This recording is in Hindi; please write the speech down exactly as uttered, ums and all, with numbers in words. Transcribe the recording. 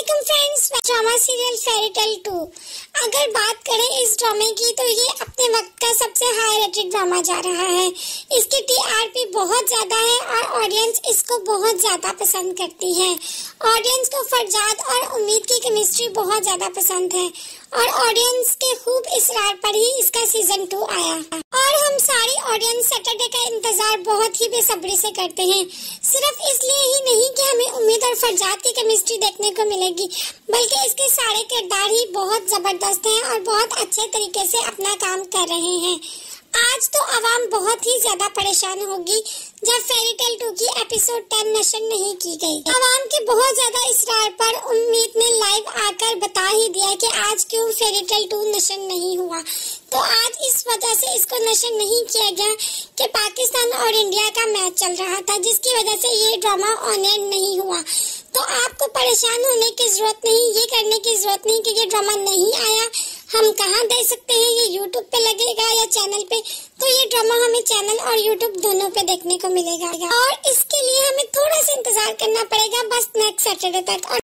Welcome friends, drama serial fairy tale two. अगर बात करें इस ड्रामे की तो ये अपने वक्त का सबसे हाई रेटेड ड्रामा जा रहा है। इसकी टीआरपी बहुत ज्यादा है और ऑडियंस इसको बहुत ज्यादा पसंद करती है। ऑडियंस को फरजाद और उम्मीद की केमिस्ट्री बहुत ज्यादा पसंद है और ऑडियंस के खूब इसरार पर ही इसका सीजन टू आया और हम सारी ऑडियंस सैटरडे का इंतजार बहुत ही बेसब्री से करते हैं। सिर्फ इसलिए ही नहीं कि हमें उम्मीद और फरजाद की केमिस्ट्री देखने को मिलेगी, बल्कि इसके सारे किरदार ही बहुत जबरदस्त हैं और बहुत अच्छे तरीके से अपना काम कर रहे हैं। आज तो आवाम बहुत ही ज्यादा परेशान होगी जब फेरी टेल टू की एपिसोड टेन नशर नहीं की गई। आवाम के बहुत ज्यादा इसरार पर उम्मीद ने लाइव आकर बता ही दिया कि आज क्यों फेरी टेल टू नशर नहीं हुआ। तो आज इस वजह से इसको नशर नहीं किया गया कि पाकिस्तान और इंडिया का मैच चल रहा था, जिसकी वजह से ये ड्रामा ऑन एयर नहीं हुआ। तो आपको परेशान होने की जरूरत नहीं, ये करने की जरूरत नहीं कि ये ड्रामा नहीं आया, हम कहाँ देख सकते हैं, ये यूट्यूब पे लगेगा या चैनल पे। तो ये ड्रामा हमें चैनल और यूट्यूब दोनों पे देखने को मिलेगा और इसके लिए हमें थोड़ा सा इंतजार करना पड़ेगा, बस नेक्स्ट सैटरडे तक। और